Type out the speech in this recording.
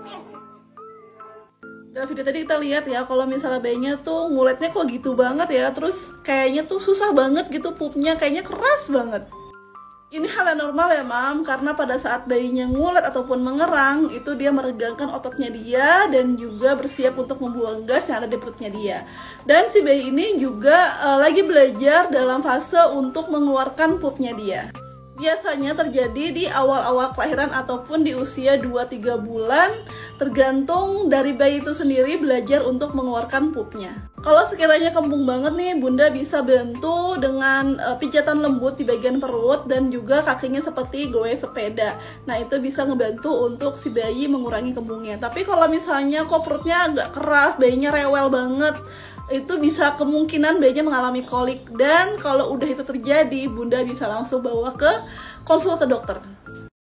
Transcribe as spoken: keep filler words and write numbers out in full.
Dalam video tadi kita lihat ya, kalau misalnya bayinya tuh nguletnya kok gitu banget ya, terus kayaknya tuh susah banget gitu pupnya, kayaknya keras banget. Ini hal yang normal ya mam, karena pada saat bayinya ngulet ataupun mengerang, itu dia meregangkan ototnya dia dan juga bersiap untuk membuang gas yang ada di perutnya dia. Dan si bayi ini juga uh, lagi belajar dalam fase untuk mengeluarkan pupnya dia. Biasanya terjadi di awal-awal kelahiran ataupun di usia dua tiga bulan, tergantung dari bayi itu sendiri belajar untuk mengeluarkan pupnya. Kalau sekiranya kembung banget nih, bunda bisa bantu dengan uh, pijatan lembut di bagian perut dan juga kakinya seperti goyang sepeda. Nah itu bisa ngebantu untuk si bayi mengurangi kembungnya. Tapi kalau misalnya kok perutnya agak keras, bayinya rewel banget, itu bisa kemungkinan bayinya mengalami kolik. Dan kalau udah itu terjadi, bunda bisa langsung bawa ke konsul ke dokter.